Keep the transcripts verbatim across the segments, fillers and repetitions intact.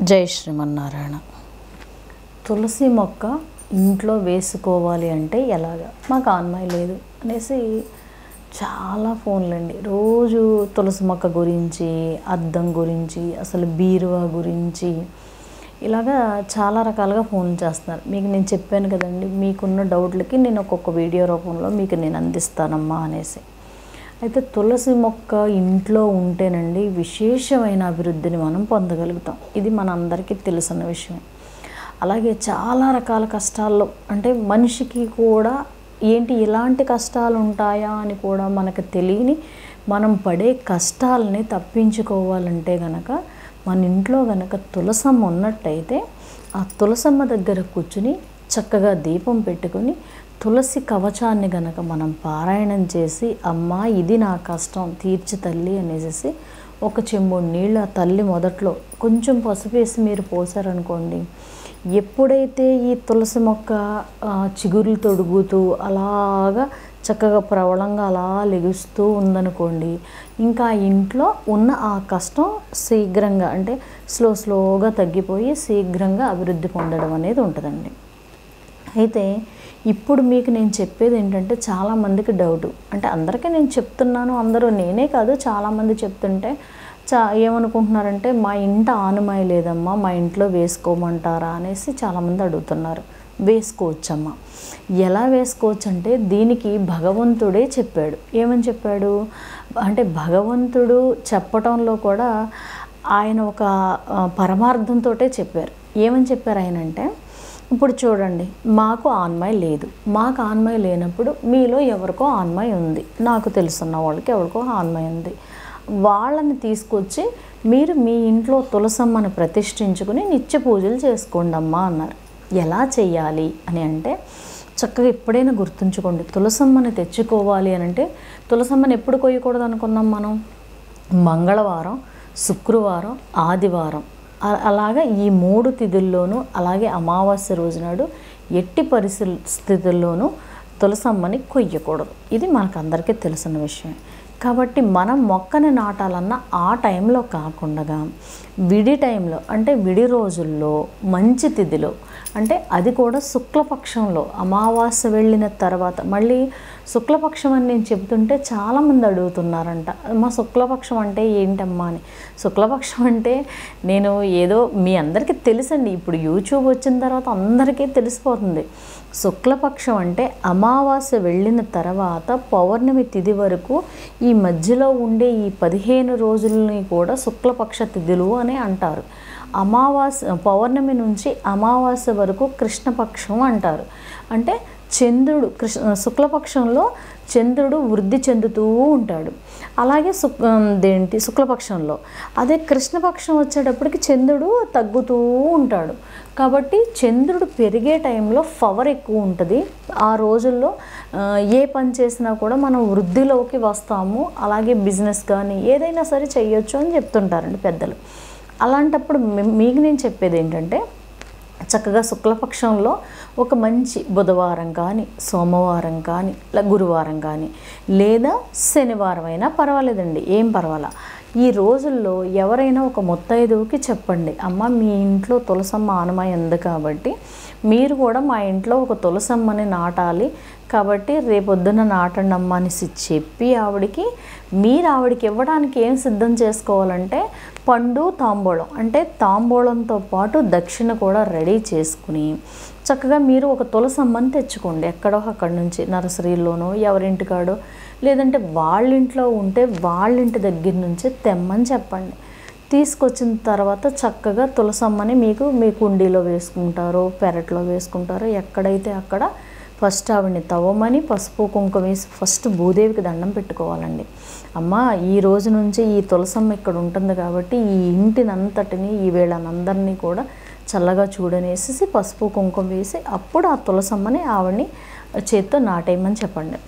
జై శ్రీమన్నారాయణ. తులసి మొక్క ఇంట్లో వేసుకోవాలి అంటే ఎలాగా? మాకు ఆన్మాయి లేదు అనేసి చాలా ఫోన్లండి. రోజు తులసి మొక్క గురించి, అద్దం గురించి, అసలు బీరువా గురించి ఇలాగా చాలా రకాలుగా ఫోన్ చేస్తున్నారు. మీకు నేను చెప్పాను కదండి, మీకున్న డౌట్లకి నేను ఒక్కొక్క వీడియో రూపంలో మీకు నేను అందిస్తానమ్మా అనేసి. అయితే తులసి మొక్క ఇంట్లో ఉంటేనండి విశేషమైన అభివృద్ధిని మనం పొందగలుగుతాం. ఇది మనందరికీ తెలిసిన విషయం. అలాగే చాలా రకాల కష్టాల్లో అంటే మనిషికి కూడా ఏంటి ఇలాంటి కష్టాలు ఉంటాయా అని కూడా మనకు తెలియని మనం పడే కష్టాలని తప్పించుకోవాలంటే గనక మన ఇంట్లో గనక తులసమ్మ ఉన్నట్టయితే ఆ తులసమ్మ దగ్గర కూర్చుని చక్కగా దీపం పెట్టుకుని తులసి కవచాన్ని గనక మనం పారాయణం చేసి, అమ్మా ఇది నా కష్టం తీర్చి తల్లి అనేసి ఒక చెంబు నీళ్ళు ఆ తల్లి మొదట్లో కొంచెం పసుపు వేసి మీరు పోసారనుకోండి, ఎప్పుడైతే ఈ తులసి మొక్క చిగురులు తొడుగుతూ అలాగా చక్కగా ప్రవళంగా అలా లెగుస్తూ ఉందనుకోండి, ఇంకా ఇంట్లో ఉన్న ఆ కష్టం శీఘ్రంగా అంటే స్లో స్లోగా తగ్గిపోయి శీఘ్రంగా అభివృద్ధి పొందడం అనేది ఉంటుందండి. అయితే ఇప్పుడు మీకు నేను చెప్పేది ఏంటంటే చాలామందికి డౌటు, అంటే అందరికీ నేను చెప్తున్నాను, అందరూ నేనే కాదు చాలామంది చెప్తుంటే చా ఏమనుకుంటున్నారంటే మా ఇంట ఆనమాయి లేదమ్మా, మా ఇంట్లో వేసుకోమంటారా అనేసి చాలామంది అడుగుతున్నారు. వేసుకోవచ్చమ్మా. ఎలా వేసుకోవచ్చు అంటే దీనికి భగవంతుడే చెప్పాడు. ఏమని చెప్పాడు అంటే భగవంతుడు చెప్పటంలో కూడా ఆయన ఒక పరమార్థంతో చెప్పారు. ఏమని చెప్పారు ఆయన అంటే, ఇప్పుడు చూడండి, మాకు ఆన్మాయి లేదు, మాకు ఆన్మాయి లేనప్పుడు మీలో ఎవరికో ఆన్మాయి ఉంది, నాకు తెలుసున్న వాళ్ళకి ఎవరికో ఆన్మాయి ఉంది, వాళ్ళని తీసుకొచ్చి మీరు మీ ఇంట్లో తులసమ్మని ప్రతిష్ఠించుకుని నిత్య పూజలు చేసుకోండి అమ్మా అన్నారు. ఎలా చెయ్యాలి అని అంటే చక్కగా ఎప్పుడైనా గుర్తుంచుకోండి, తులసమ్మని తెచ్చుకోవాలి అని అంటే తులసమ్మని ఎప్పుడు కొయ్యకూడదు అనుకున్నాం మనం? మంగళవారం, శుక్రవారం, ఆదివారం అలాగా ఈ మూడు తిథుల్లోనూ, అలాగే అమావాస్య రోజునాడు ఎట్టి పరిస్థితుల్లోనూ తులసమ్మని కొయ్యకూడదు. ఇది మనకు అందరికీ తెలిసిన విషయం. కాబట్టి మనం మొక్కని నాటాలన్న ఆ టైంలో కాకుండా విడి టైంలో అంటే విడి రోజుల్లో మంచి తిథిలో, అంటే అది కూడా శుక్లపక్షంలో అమావాస్య వెళ్ళిన తర్వాత, మళ్ళీ శుక్లపక్షం అని నేను చెబుతుంటే చాలామంది అడుగుతున్నారంట, మా శుక్లపక్షం అంటే ఏంటమ్మా అని. శుక్లపక్షం అంటే నేను ఏదో మీ అందరికీ తెలుసండి, ఇప్పుడు యూట్యూబ్ వచ్చిన తర్వాత అందరికీ తెలిసిపోతుంది. శుక్లపక్షం అంటే అమావాస్య వెళ్ళిన తర్వాత పౌర్ణమి తిథి వరకు ఈ మధ్యలో ఉండే ఈ పదిహేను రోజులని కూడా శుక్లపక్ష తిథులు అని అంటారు. అమావాస్య పౌర్ణమి నుంచి అమావాస్య వరకు కృష్ణపక్షం అంటారు. అంటే చంద్రుడు కృష్ణ శుక్లపక్షంలో చంద్రుడు వృద్ధి చెందుతూ ఉంటాడు. అలాగే శుక్ దేంటి శుక్లపక్షంలో అదే కృష్ణపక్షం వచ్చేటప్పటికి చంద్రుడు తగ్గుతూ ఉంటాడు. కాబట్టి చంద్రుడు పెరిగే టైంలో పవర్ ఎక్కువ ఉంటుంది. ఆ రోజుల్లో ఏ పని చేసినా కూడా మనం వృద్ధిలోకి వస్తాము. అలాగే బిజినెస్ కానీ ఏదైనా సరే చేయొచ్చు అని చెప్తుంటారండి పెద్దలు. అలాంటప్పుడు మీకు నేను చెప్పేది ఏంటంటే చక్కగా శుక్లపక్షంలో ఒక మంచి బుధవారం కానీ, సోమవారం కానీ, గురువారం కానీ, లేదా శనివారం అయినా పర్వాలేదండి, ఏం పర్వాలా. ఈ రోజుల్లో ఎవరైనా ఒక ముత్తైదువుకి చెప్పండి, అమ్మ మీ ఇంట్లో తులసమ్మ ఆనమాయి ఉంది కాబట్టి మీరు కూడా మా ఇంట్లో ఒక తులసమ్మని నాటాలి, కాబట్టి రేపొద్దున నాటండి అమ్మ అనేసి చెప్పి ఆవిడికి మీరు ఆవిడికి ఇవ్వడానికి ఏం సిద్ధం చేసుకోవాలంటే పండు, తాంబూలం, అంటే తాంబూలంతో పాటు దక్షిణ కూడా రెడీ చేసుకుని చక్కగా మీరు ఒక తులసమ్మని తెచ్చుకోండి. ఎక్కడో అక్కడి నుంచి నర్సరీలోనో ఎవరింటికాడో, లేదంటే వాళ్ళింట్లో ఉంటే వాళ్ళింటి దగ్గర నుంచి తెమ్మని చెప్పండి. తీసుకొచ్చిన తర్వాత చక్కగా తులసమ్మని మీకు మీ కుండీలో వేసుకుంటారో పెరట్లో వేసుకుంటారో ఎక్కడైతే అక్కడ ఫస్ట్ ఆవిడని తవ్వమని పసుపు కుంకుమ వేసి ఫస్ట్ భూదేవికి దండం పెట్టుకోవాలండి. అమ్మ ఈ రోజు నుంచి ఈ తులసమ్మ ఇక్కడ ఉంటుంది కాబట్టి ఈ ఇంటినంతటిని ఈ వీళ్ళనందరినీ కూడా చల్లగా చూడనేసి పసుపు కుంకుమ వేసి అప్పుడు ఆ తులసమ్మని ఆవిడని చేత్తో నాటేయమని చెప్పండి.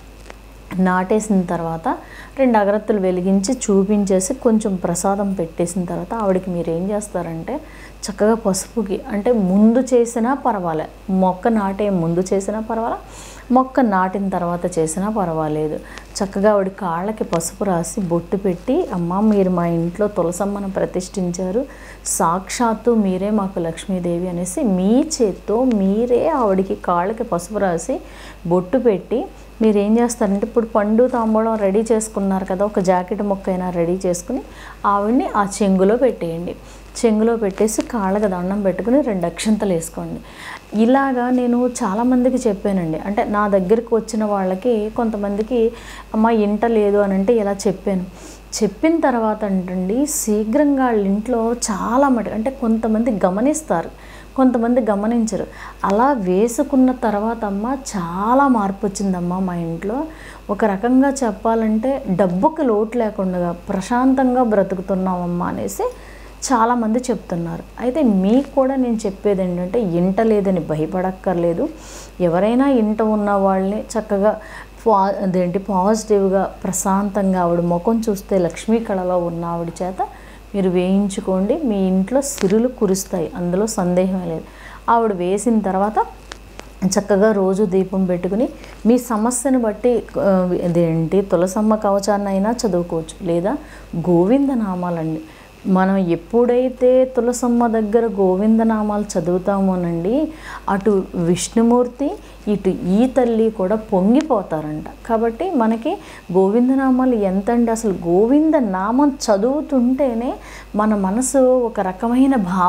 నాటేసిన తర్వాత రెండు అగరత్తులు వెలిగించి చూపించేసి కొంచెం ప్రసాదం పెట్టేసిన తర్వాత ఆవిడకి మీరు ఏం చేస్తారంటే చక్కగా పసుపుకి అంటే ముందు చేసినా పర్వాలే, మొక్క నాటే ముందు చేసినా పర్వాలే, మొక్క నాటిన తర్వాత చేసినా పర్వాలేదు. చక్కగా ఆవిడ కాళ్ళకి పసుపు రాసి బొట్టు పెట్టి, అమ్మ మీరు మా ఇంట్లో తులసమ్మను ప్రతిష్ఠించారు, సాక్షాత్తు మీరే మాకు లక్ష్మీదేవి అనేసి మీ చేత్తో మీరే ఆవిడికి కాళ్ళకి పసుపు రాసి బొట్టు పెట్టి మీరు ఏం చేస్తారంటే, ఇప్పుడు పండు తాంబూలం రెడీ చేసుకున్నారు కదా, ఒక జాకెట్ మొక్క అయినా రెడీ చేసుకుని ఆవిడ్ని ఆ చెంగులో పెట్టేయండి. చెంగులో పెట్టేసి కాళ్ళకి దండం పెట్టుకుని రెండు అక్షంతలు వేసుకోండి. ఇలాగా నేను చాలామందికి చెప్పానండి. అంటే నా దగ్గరికి వచ్చిన వాళ్ళకి కొంతమందికి అమ్మ ఇంట లేదు అని అంటే ఇలా చెప్పాను. చెప్పిన తర్వాత అంటండి శీఘ్రంగా వాళ్ళ ఇంట్లో చాలా మటుకు అంటే కొంతమంది గమనిస్తారు, కొంతమంది గమనించరు. అలా వేసుకున్న తర్వాత అమ్మ చాలా మార్పు వచ్చిందమ్మా మా ఇంట్లో. ఒక రకంగా చెప్పాలంటే డబ్బుకి లోటు లేకుండా ప్రశాంతంగా బ్రతుకుతున్నామమ్మా అనేసి చాలామంది చెప్తున్నారు. అయితే మీకు కూడా నేను చెప్పేది ఏంటంటే, ఇంట లేదని భయపడక్కర్లేదు. ఎవరైనా ఇంట ఉన్న వాళ్ళని చక్కగా పా అదేంటి పాజిటివ్గా ప్రశాంతంగా ఆవిడ ముఖం చూస్తే లక్ష్మీ కళలో ఉన్న ఆవిడ చేత మీరు వేయించుకోండి. మీ ఇంట్లో సిరులు కురుస్తాయి, అందులో సందేహం లేదు. ఆవిడ వేసిన తర్వాత చక్కగా రోజు దీపం పెట్టుకుని మీ సమస్యను బట్టి అదేంటి తులసమ్మ కవచాన్ని అయినా చదువుకోవచ్చు, లేదా గోవిందనామాలండి. మనం ఎప్పుడైతే తులసమ్మ దగ్గర గోవిందనామాలు చదువుతామోనండి, అటు విష్ణుమూర్తి ఇటు ఈ తల్లి కూడా పొంగిపోతారంట. కాబట్టి మనకి గోవిందనామాలు ఎంత అండి, అసలు గోవింద నామం చదువుతుంటేనే మన మనసు ఒక రకమైన భా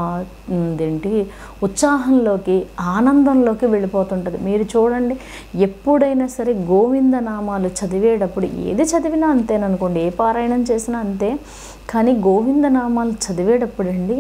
అదేంటి ఉత్సాహంలోకి ఆనందంలోకి వెళ్ళిపోతుంటుంది. మీరు చూడండి, ఎప్పుడైనా సరే గోవిందనామాలు చదివేటప్పుడు ఏది చదివినా అంతేననుకోండి, ఏ పారాయణం చేసినా అంతే, కానీ గోవిందనామాలు చదివేటప్పుడు అండి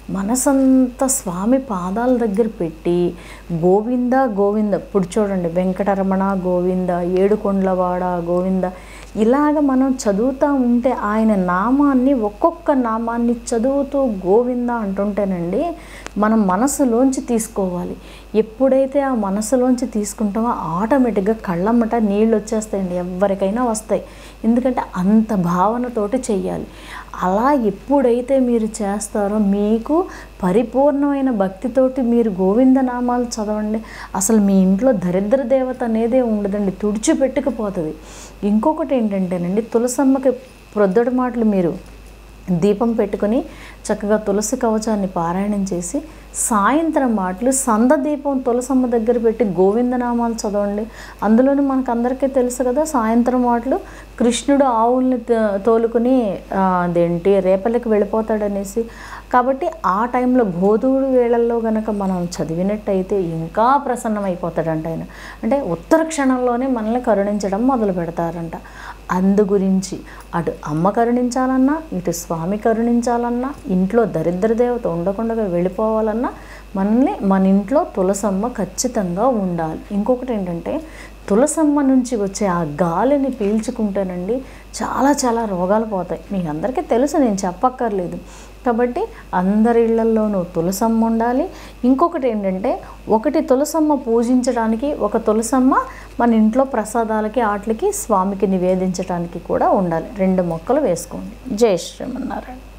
మనసంతా స్వామి పాదాల దగ్గర పెట్టి గోవింద గోవింద, ఇప్పుడు చూడండి వెంకటరమణ గోవింద, ఏడుకొండలవాడ గోవింద, ఇలాగ మనం చదువుతూ ఉంటే ఆయన నామాన్ని ఒక్కొక్క నామాన్ని చదువుతూ గోవింద అంటుంటేనండి మనం మనసులోంచి తీసుకోవాలి. ఎప్పుడైతే ఆ మనసులోంచి తీసుకుంటామో ఆటోమేటిక్గా కళ్ళమ్మట నీళ్ళు వచ్చేస్తాయండి, ఎవరికైనా వస్తాయి. ఎందుకంటే అంత భావనతోటి చెయ్యాలి. అలా ఎప్పుడైతే మీరు చేస్తారో మీకు పరిపూర్ణమైన భక్తితోటి మీరు గోవిందనామాలు చదవండి, అసలు మీ ఇంట్లో దరిద్ర దేవత అనేదే ఉండదండి, తుడిచిపెట్టుకుపోతుంది. ఇంకొకటి ఏంటంటేనండి, తులసమ్మకి ప్రొద్దటి మాటలు మీరు దీపం పెట్టుకొని చక్కగా తులసి కవచాన్ని పారాయణం చేసి సాయంత్రం మాటలు సంద దీపం తులసమ్మ దగ్గర పెట్టి గోవిందనామాలు చదవండి. అందులోని మనకు అందరికీ తెలుసు కదా, సాయంత్రం మాటలు కృష్ణుడు ఆవుల్ని తోలుకుని అదేంటి రేపలికి వెళ్ళిపోతాడనేసి. కాబట్టి ఆ టైంలో గోధుడు వేళల్లో కనుక మనం చదివినట్టయితే ఇంకా ప్రసన్నమైపోతాడంట ఆయన. అంటే ఉత్తర క్షణంలోనే మనల్ని కరుణించడం మొదలు పెడతారంట. అందు గురించి అటు అమ్మ కరుణించాలన్నా, ఇటు స్వామి కరుణించాలన్నా, ఇంట్లో దరిద్ర దేవత ఉండకుండా వెళ్ళిపోవాలన్నా మనల్ని మన ఇంట్లో తులసమ్మ ఖచ్చితంగా ఉండాలి. ఇంకొకటి ఏంటంటే, తులసమ్మ నుంచి వచ్చే ఆ గాలిని పీల్చుకుంటేనండి చాలా చాలా రోగాలు పోతాయి. మీకు అందరికీ తెలుసు, నేను చెప్పక్కర్లేదు. కాబట్టి అందరి ఇళ్లల్లోనూ తులసమ్మ ఉండాలి. ఇంకొకటి ఏంటంటే, ఒకటి తులసమ్మ పూజించడానికి, ఒక తులసమ్మ మన ఇంట్లో ప్రసాదాలకి ఆటలకి స్వామికి నివేదించడానికి కూడా ఉండాలి. రెండు మొక్కలు వేసుకోండి. జై శ్రీమన్నారాయణ.